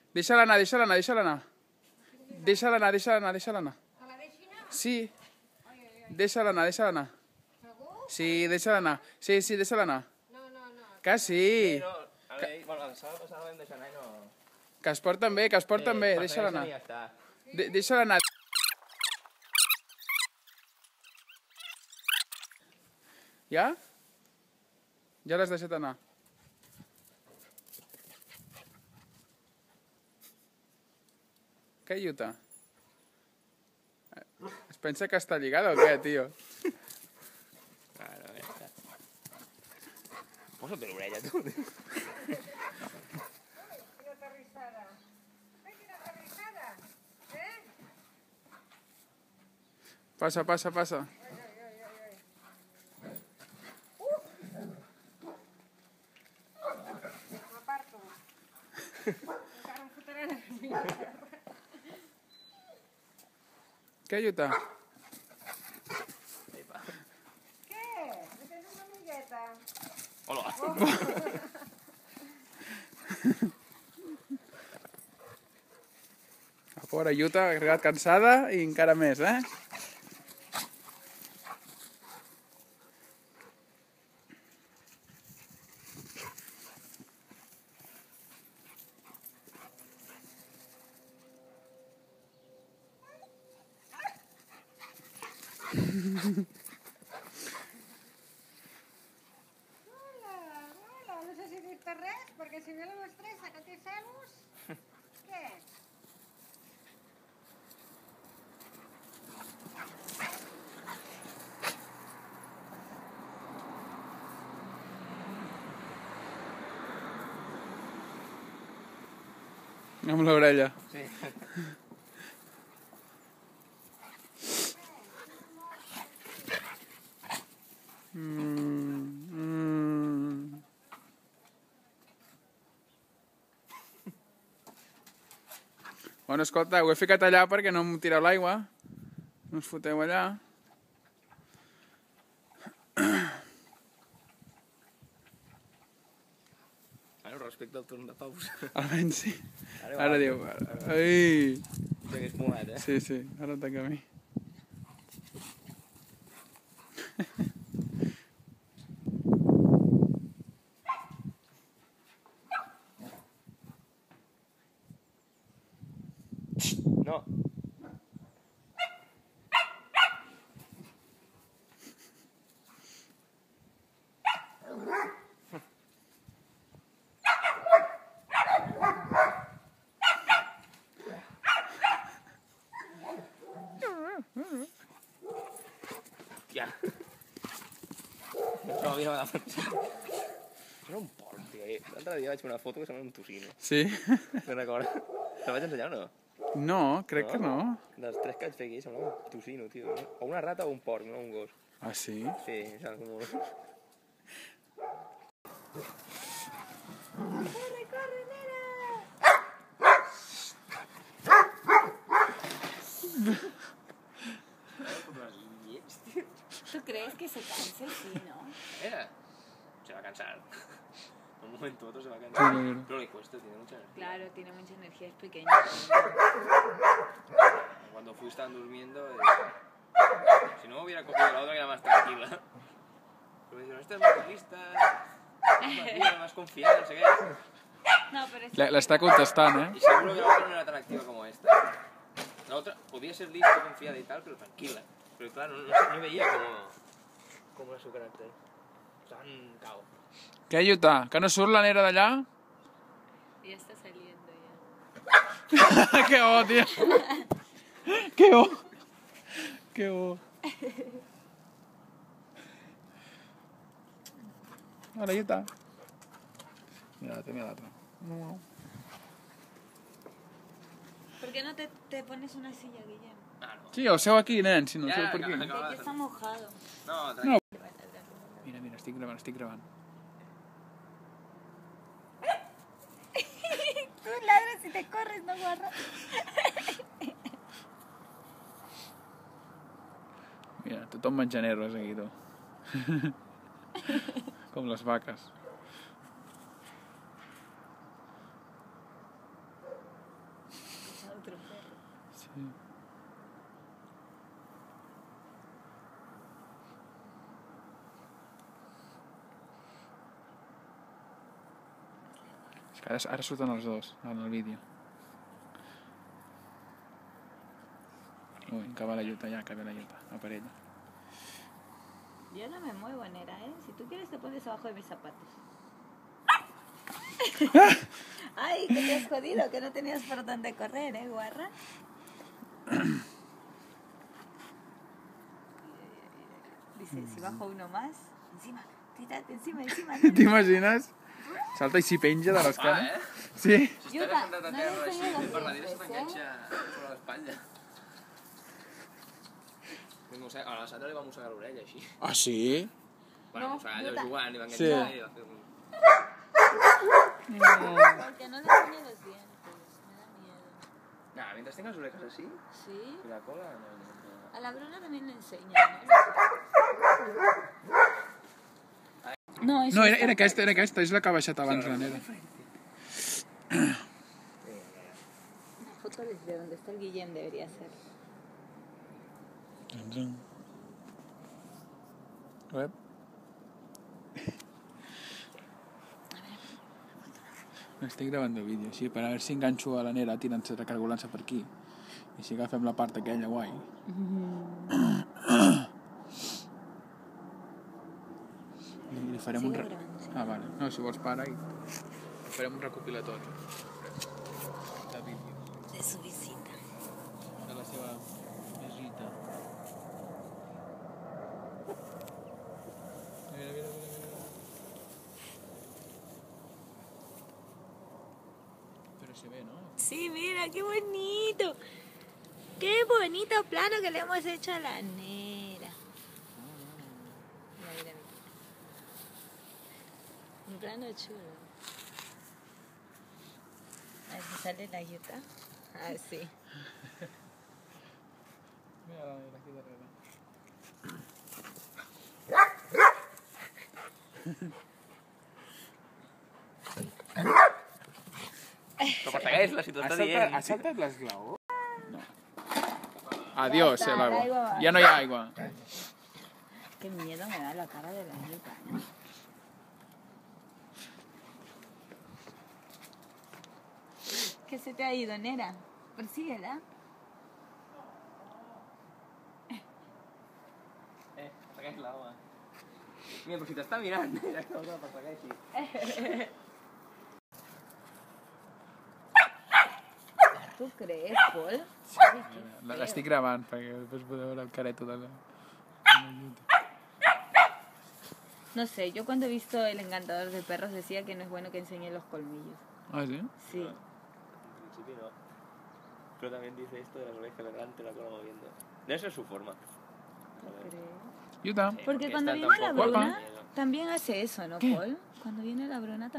Deixa-la anar, deixa-la anar, deixa-la anar. Deixa-la anar, deixa-la anar, deixa-la anar. Que la deixi anar? Sí. Deixa-la anar, deixa-la anar. Segur? Sí, deixa-la anar. Sí, sí, deixa-la anar. No. Que sí. No, a veure, bueno, la setmana passada la vam deixar anar i no... Que es porten bé, que es porten bé. Deixa-la anar. Ja està. Deixa-la anar. Ja? Ja l'has deixat anar. Què, Yuta? Es pensa que està lligada o què, tio? Claro, ja està. Posa't l'orella, tu. Quina aterrissada. Quina aterrissada. Passa, passa, passa. M'aparto. Encara em fotran a mi a terra. Què, Yuta? Què? Me tens una amigueta? Hola. La pobra Yuta ha arribat cansada i encara més, eh? Hola, no sé si dir-te res, perquè si no la mestressa que té celos... Què? Amb l'orella. Sí. Bueno, escolta, ho he ficat allà perquè no em tireu l'aigua. No us foteu allà. Ara respecte al torn de pausa. Almenys sí. Ara Ara diu... Ai! Que és fumat, eh? Sí, sí, ara et toca a mi. No. Ja. No, mira, m'ha era un porc, tio. L'altre dia vaig fer una foto que sembla un tocino. Sí? Te'n recordes? Te la vaig ensenyar o no? No, crec que no. Dels tres que vaig fer aquí semblava un tocino, tio. O una rata o un porc, no un gos. Ah, sí? Sí, sembla molt... Corre, corre, nena! ¿Tú crees que se canse? Sí, ¿no? Era. Se va a cansar. En un momento u otro se va a cansar. Claro. Pero le cuesta, tiene mucha energía. Claro, tiene mucha energía, es pequeño. Cuando fui estaban durmiendo. Si no hubiera cogido la otra que era más tranquila. Pero me dijeron, esta es más lista, más viva, más confiada, no sé qué. No, pero es... L'està contestant, eh? Y seguro que la otra no era tan activa como esta. La otra podía ser lista, confiada y tal, pero tranquila. Pero claro, no veía cómo era su carácter. Estaban cao. Què, Yuta? Que no surt la nera d'allà? Ya está saliendo ya. Que bo, tia! Que bo! Que bo! Hola, Yuta. Mira l'altre, mira l'altre. No. ¿Por qué no te pones una silla, Guillem? Ah, no. Sí, el seu aquí, nen, si no el seu per aquí. Ya está mojado. No, tranquilo. Mira, mira, estic gravant, estic gravant. Tú ladras y te corres, no guarra. Mira, tothom menjant herbes aquí, tu. Com les vaques. És que ara surten els dos en el vídeo. Uy, que va la yuta ya, que ve la yuta, la parella. Yo no me muevo, Nera, ¿eh? Si tú quieres te pones abajo de mis zapatos. Ay, que te has jodido, que no tenías por dónde correr, ¿eh, guarra? Dice, si bajo uno más, encima, tírate encima, nena. T'imagines? Salta i s'hi penja de l'escala. Sí? Si estàs sentat a terra així, per darrere se t'enganxa sobre l'espatlla. A la Sandra li va mossegar l'orella, així. Ah, sí? Bueno, mossegar allò jugant, li va Sí. enganxar i va fer un... Porque no le pone los dientes, me da miedo. Nah, mientras tengas orejas así, ¿Sí? y la cola, no. A la Bruna también le enseña, ¿no? No, eso No, era aquesta, és la que ha baixat abans la nera. Una foto desde donde está el Guillem debería ser. Web. Estic gravant el vídeo, així, per a veure si enganxo a la nera tirant-se, recargolant-se per aquí. I si agafem la part aquella guai. I li farem un... Sigue grabant, sí. Ah, vale. No, si vols para i... Farem un recopilatori. De vídeos. De su visita. De la seva visita. Mira. Pero se ve, ¿no? Sí, mira, qué bonito. Qué bonito plano que le hemos hecho a la nera. Mira. Un plano chulo. A ver si sale la yuta. Ah, sí. Mira la nera aquí darrere. Però persegueix-la, si t'ho està dient. Ha saltat l'esglaó? No. Adiós, Ya está, el agua. el agua. Ya no hay agua. Qué miedo me da la cara de la yuta. ¿Qué se te ha ido, nera? Persíguela. Persegueix l'home. Mira, però si t'està mirant, mira que la persegueixi. ¿Tú crees, Paul? L'estic gravant perquè després podeu veure el careto de la yuta. No sé, yo cuando he visto El encantador de perros decía que no es bueno que enseñe los colmillos. Ah, sí? Sí. En principio no. Pero también dice esto de las orejas delante, la cola moviendo. Debe ser su forma. ¿Tú crees? Yuta. Porque cuando Está viene la tampoco- Bruna, también hace eso, ¿no, ¿Qué? Paul? Cuando viene la Bruna